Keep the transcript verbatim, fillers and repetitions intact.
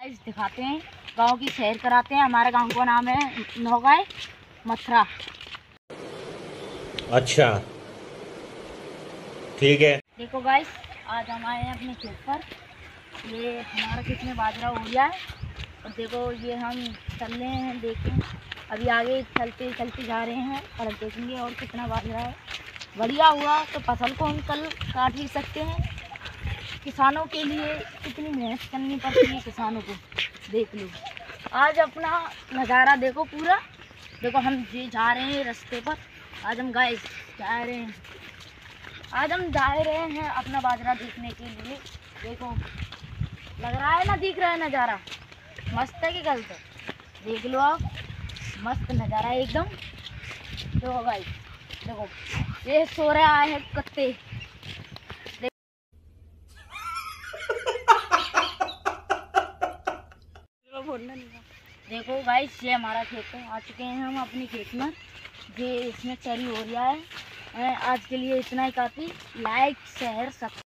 Guys दिखाते हैं, गांव की सैर कराते हैं। हमारे गांव का नाम है नौगाय मथुरा। अच्छा ठीक है। देखो गाइस, आज हम आए हैं अपने खेत पर। ये हमारा खेत में बाजरा हो गया है और देखो ये हम चल रहे हैं। देखें, अभी आगे चलते चलते जा रहे हैं और देखेंगे और कितना बाजरा है। बढ़िया हुआ तो फसल को हम कल काट भी सकते हैं। किसानों के लिए कितनी मेहनत करनी पड़ती है किसानों को, देख लो। आज अपना नज़ारा देखो पूरा। देखो हम ये जा रहे हैं रास्ते पर। आज हम गाइस जा रहे हैं आज हम जा रहे हैं अपना बाजरा देखने के लिए। देखो लग रहा है ना, दिख रहा है नज़ारा, मस्त है कि गलत है? देख लो आप, मस्त नज़ारा है एकदम। देखो गाइस, देखो ये सो रहा है कत्ते। देखो गाइस, ये हमारा खेत है। आ चुके हैं हम अपने खेत में। ये इसमें चरी हो रहा है। आज के लिए इतना ही काफ़ी। Like share subscribe